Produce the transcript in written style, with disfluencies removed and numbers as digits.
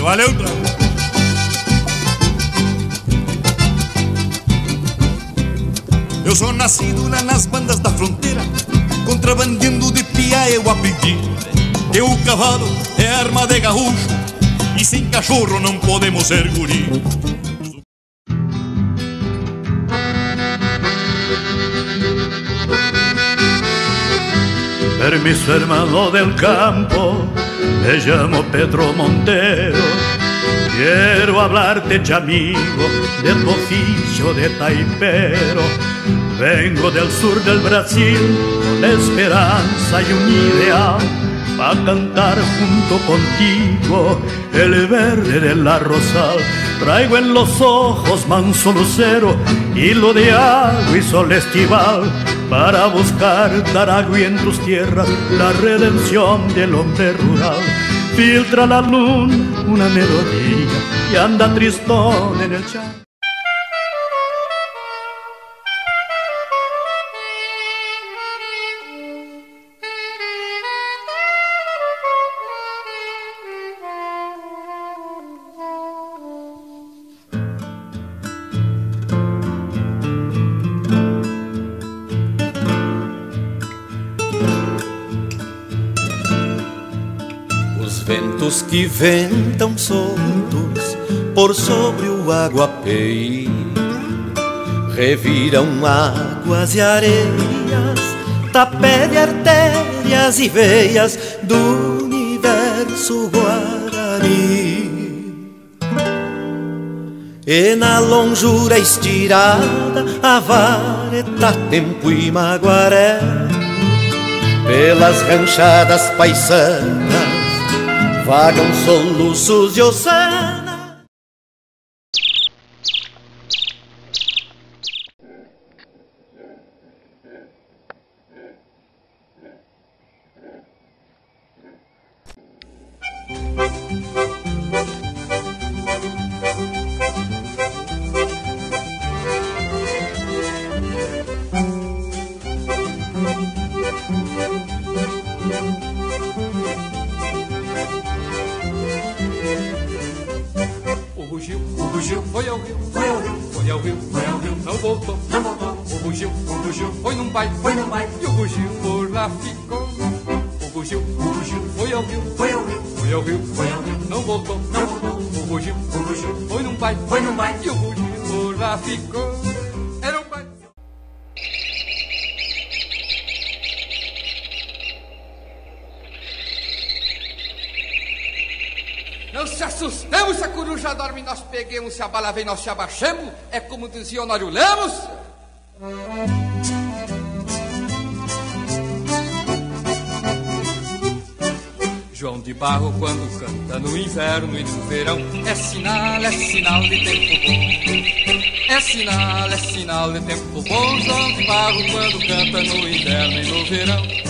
valeu, trago. Eu sou nascido lá nas bandas da fronteira, contrabandeando de pia eu aprendi que o cavalo é arma de gaúcho e sem cachorro não podemos ser guri. Permiso, hermano del campo, me llamo Pedro Montero. Quiero hablarte, amigo, de tu oficio de taipero. Vengo del sur del Brasil con esperanza y un ideal, pa' cantar junto contigo el verde del arrozal. Traigo en los ojos manso lucero, hilo de agua y sol estival, para buscar Taragüí en tus tierras, la redención del hombre rural. Filtra la luna una melodía y anda tristón en el chat. Ventos que ventam soltos por sobre o Aguapeí reviram águas e areias, tapé de artérias e veias do universo guarani. E na longura estirada a vareta, tempo e maguaré, pelas ranchadas paisanas vagam soluços de Osana. O bugio foi ao rio, não voltou. O bugio foi num baile, e o bugio por lá ficou. O bugio foi ao rio, não voltou. O bugio foi num baile, e o bugio por lá ficou. Era um baile. Não se assustemos se a coruja dorme, nós peguemos, se a bala vem, nós se abaixamos. É como dizia Honório Lemos. João de Barro quando canta no inverno e no verão, é sinal de tempo bom. É sinal de tempo bom. João de Barro quando canta no inverno e no verão.